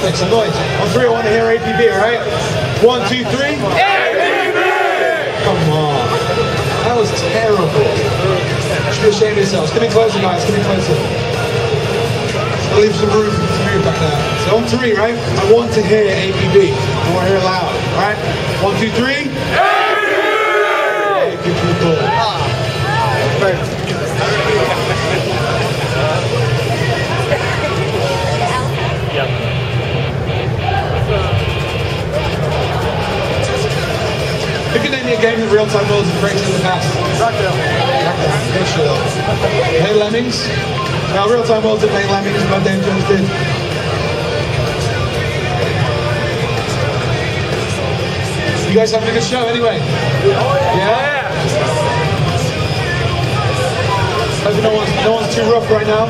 Make some noise. On three, I want to hear APB, alright? 1, 2, 3. APB! Come on. That was terrible. You should be ashamed of yourselves. Come in closer, guys. Come in closer. I'll leave some room for you back there. So on three, right? I want to hear APB. I want to hear it loud. Alright? 1, 2, 3. APB! Good people. Who can name me a game that Real-Time Worlds have created in the past? Crackdown. Okay, sure. Hey, Lemmings? Now, Real-Time Worlds didn't make Lemmings, but Dave Jones did. You guys having a good show anyway? Yeah? Hope no one's too rough right now.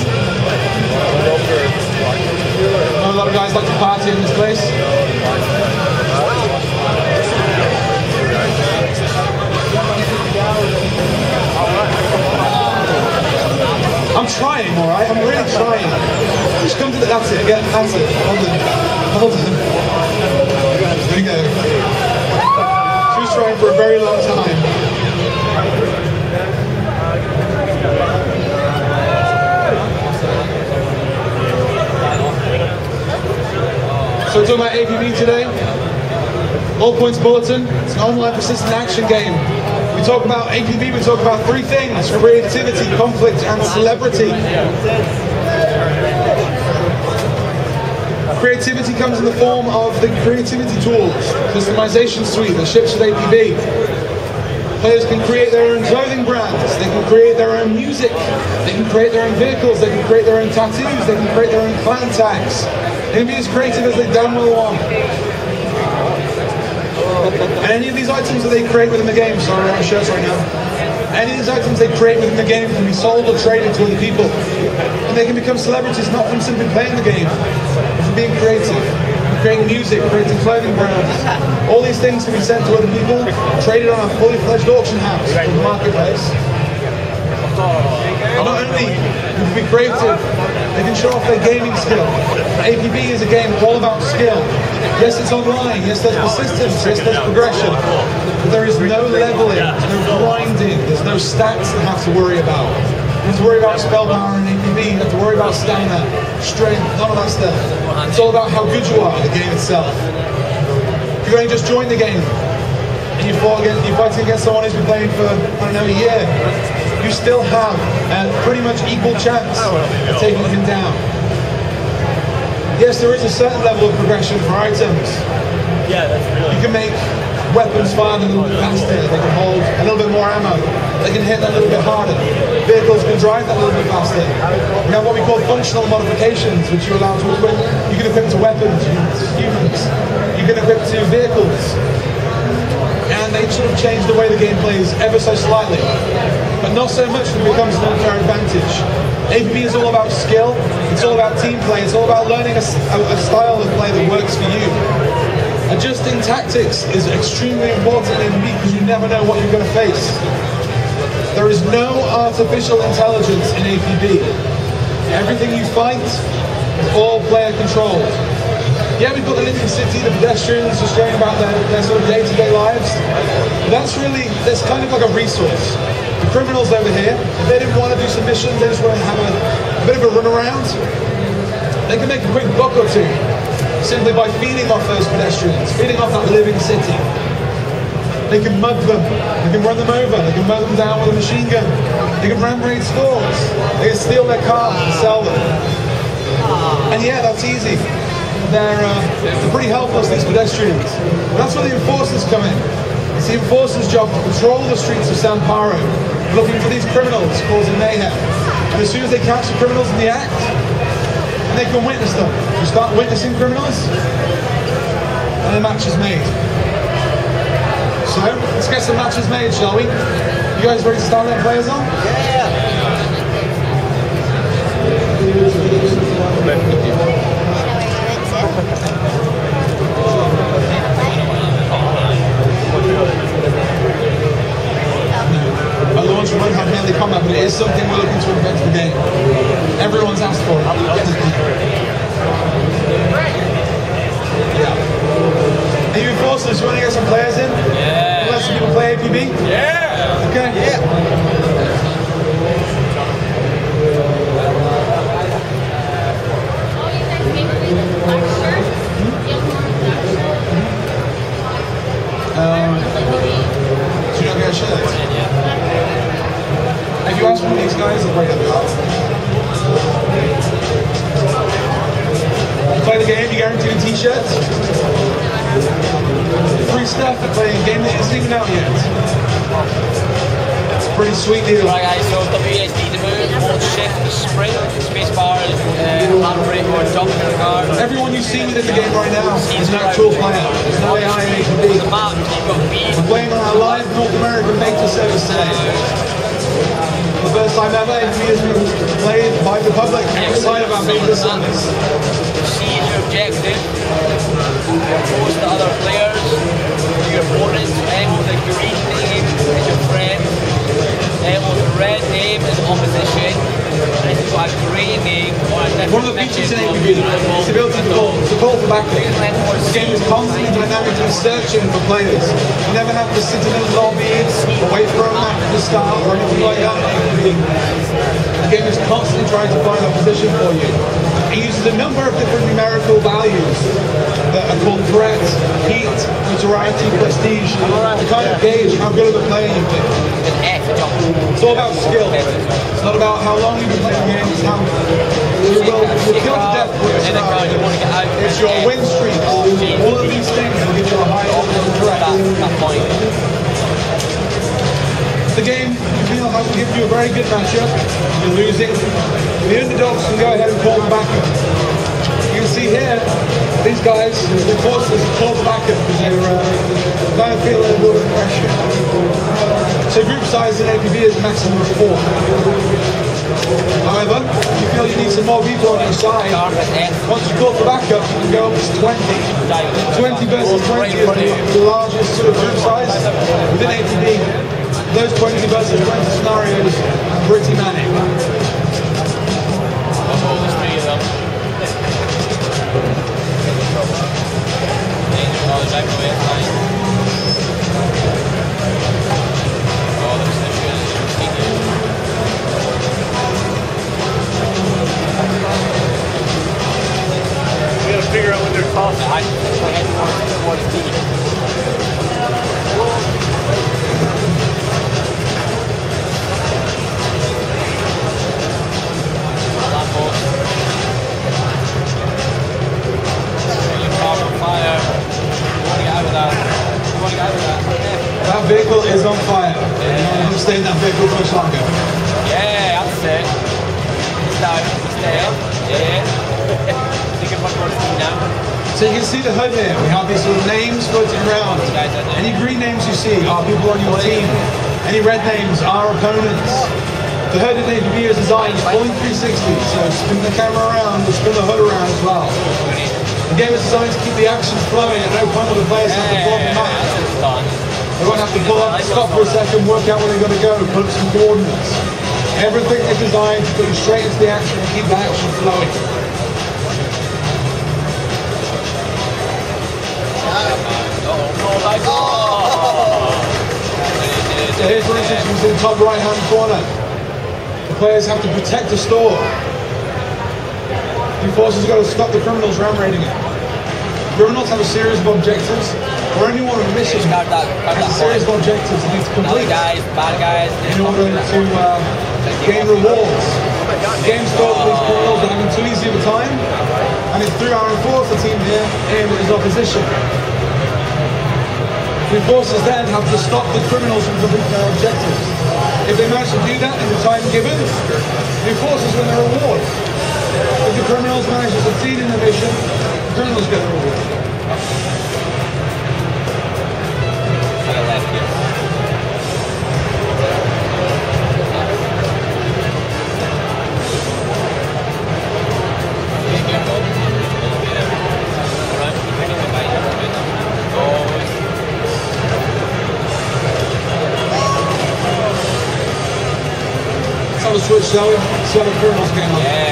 I know a lot of guys like to party in this place. I'm trying, alright? I'm really trying. Just come to the... That's it, again, that's it. Hold on. There you go. She was trying for a very long time. So we're talking about APB today. All Points Bulletin. It's an online persistent action game. We talk about APB, we talk about three things: creativity, conflict, and celebrity. Creativity comes in the form of the creativity tools, customization suite that ships with APB. Players can create their own clothing brands, they can create their own music, they can create their own vehicles, they can create their own tattoos, they can create their own clan tags. They can be as creative as they damn well want. And any of these items that they create within the game, sorry, we're on shirts right now. Any of these items they create within the game can be sold or traded to other people. And they can become celebrities not from simply playing the game, but from being creative, creating music, creating clothing brands. All these things can be sent to other people, traded on a fully fledged auction house or the marketplace. And not only can they be creative, they can show off their gaming skill. APB is a game all about skill. Yes, it's online, yes, there's persistence, yes, there's progression, but there is no leveling, there's no grinding, there's no stats to have to worry about. You have to worry about spell power in APB, you have to worry about stamina, strength, none of that stuff. It's all about how good you are at the game itself. If you've only just joined the game, and you're fighting against someone who's been playing for, I don't know, a year, you still have a pretty much equal chance of taking him down. Yes, there is a certain level of progression for items. Yeah, that's really... You can make weapons fire a little bit faster, they can hold a little bit more ammo, they can hit that a little bit harder. Vehicles can drive that a little bit faster. We have what we call functional modifications, which you allow to equip. You can equip to weapons, humans. You can equip to vehicles. And they sort of change the way the game plays ever so slightly. But not so much that it becomes an unfair advantage. APB is all about skill, it's all about team play, it's all about learning a style of play that works for you. Adjusting tactics is extremely important in APB because you never know what you're going to face. There is no artificial intelligence in APB. Everything you fight is all player controlled. Yeah, we've got the living city, the pedestrians just showing about their sort of day-to-day lives. But that's kind of like a resource. The criminals over here, if they didn't want to do some missions, they just want to have a bit of a run around, they can make a quick buck or two simply by feeding off those pedestrians, feeding off that living city. They can mug them, they can run them over, they can mow them down with a machine gun, they can ram raid stores, they can steal their cars and sell them. And yeah, that's easy. They're pretty helpless, these pedestrians. But that's where the enforcers come in. It's the enforcer's job to patrol the streets of San Paro, looking for these criminals causing mayhem. And as soon as they catch the criminals in the act, they can witness them. You start witnessing criminals, and the match is made. So, let's get some matches made, shall we? You guys ready to start letting players on? Yeah! At launch, we won't have melee combat, but it is something we're looking to invent the game. Everyone's asked for it. APB? Yeah. Okay. Yeah. So you don't get a shirt? If you ask one of these guys, they'll break up the art. You play the game, you guarantee a t-shirt. Free stuff for playing a game that isn't even out yet. It's a pretty sweet deal. Right guys, so WASD the move, hold shift, sprint, space bar, handbrake or jump in the car. Everyone you see within the game right now is an actual player. There's no AI in APB. The map, you've got B. We're playing on our live North American beta service today. The first time ever APB has been played by the public outside of our beta service. C is your objective. Post to other players, your opponents. M with the green name is your friend. M with the red name is opposition. And if you've got a grey name or a different One of the features in APB is the ability to call for backup. The game is constantly dynamically searching for players. You never have to sit in a lobby or wait for a map to start or anything like that in APB. The game is constantly trying to find a position for you. It uses a number of different numerical values that are called threat, heat, notoriety, prestige, to kind of gauge how good of a player you've been. It's all about skill. It's not about how long you've been playing games, how you will kill to death with a star. It's your win streak. All of these things will give you a high level of threat. The game, you feel, hasn't given you a very good matchup. You're losing. The underdogs can go ahead and call the backup. You can see here, these guys, the forces call the backup because they're kind of feeling a little bit of pressure. So group size in APB is a maximum of 4. However, if you feel you need some more people on your side, once you call for backup, you can go up to 20. 20 versus 20 is the largest sort of group size within APB. Those 20 versus 20 scenarios are pretty manic. We gotta figure out what they're costing. That vehicle is on fire. I'm staying in that vehicle for much longer. Yeah, that's it. It's down, it's there. Yeah. Thinking much more speed now. So you can see the HUD here. We have these sort of names floating around. Any green names you see are people on your team. Any red names are opponents. The HUD in APB is designed fully 360, so spin the camera around, but spin the HUD around as well. The game is designed to keep the action flowing at no point will the players have to pull up the map. They won't have to pull up, stop for a second, work out where they're going to go, put up some coordinates. Everything is designed to put you straight into the action and keep the action flowing. So here, for instance, you can see the top right-hand corner. The players have to protect the store. The forces have got to stop the criminals ram raiding it. Criminals have a series of objectives, or anyone on a mission has a series of objectives they need to complete in order to gain rewards. The game's filled with these criminals that are having too easy of a time, and it's through our enforcer team here, aim at his opposition. The enforcers then have to stop the criminals from completing their objectives. If they manage to do that in the time given, the enforcers win their reward. If the criminals manage to succeed in their mission, the criminals get the reward. Let's have a switch, shall we? See how the criminals came up.